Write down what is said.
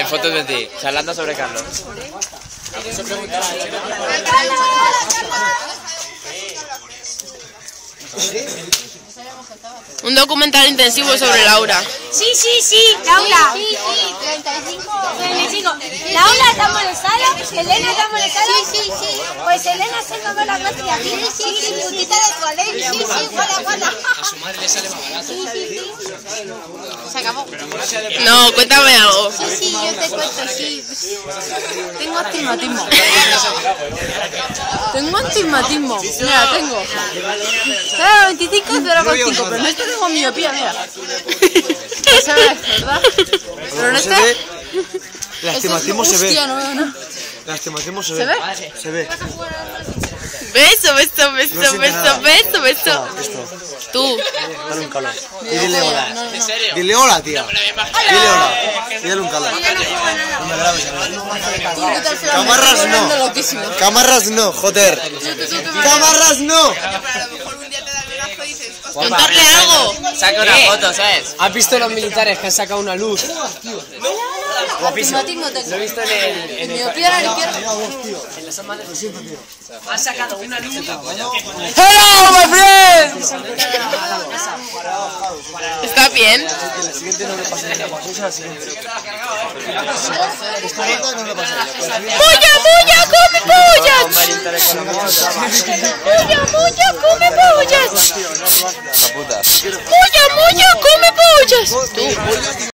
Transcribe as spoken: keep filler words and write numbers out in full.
fotos de ti, charlando sobre Carlos. Un documental intensivo sobre Laura. Sí, sí, sí, Laura. Sí, sí, treinta y cinco. treinta y cinco. Laura está molestada, Elena está molestada. Sí, sí, sí. Pues Elena se tomó la clase de aquí. Sí, sí, sí, puntita de colegio. Sí, sí, guarda, guarda. A su madre le sale más barato. Sí, sí, sí. Se acabó. No, cuéntame algo. Sí, sí, yo te cuento, sí. Tengo astigmatismo. Tengo astigmatismo. Mira, tengo. cero coma veinticinco, cero coma cinco, pero en este tengo miopía, mira. No se ve, ¿verdad? Pero en este... El astigmatismo se ve. Hostia, no veo nada. El astigmatismo se ve. ¿Se ve? Se ve. Beso, beso, beso, No siente beso, nada. beso, beso. Esto. Tú. Dale un calor. Y dile hola. ¿En serio? Dile hola, tía. Dile hola. Y dale un calor. No me grabes, hermano. Camarras no. Camarras no, joder. Camarras no. Contarle algo. Saca una foto, ¿sabes? ¿Has visto los militares que han sacado una luz? Guapísimo. Astigmatismo tengo. Lo he visto en el... En el Miopía a la izquierda. en las armas de... Han sacado una luz. ¡Hello, my friend! ¿Está bien? La siguiente no le pasa nada. Paséis a la siguiente. Esta ronda no le pasa nada. ¡Muya, muya, come pollas! ¡Muya, muya, come pollas! Puta. ¡Muya, muya, come pollas! Tú.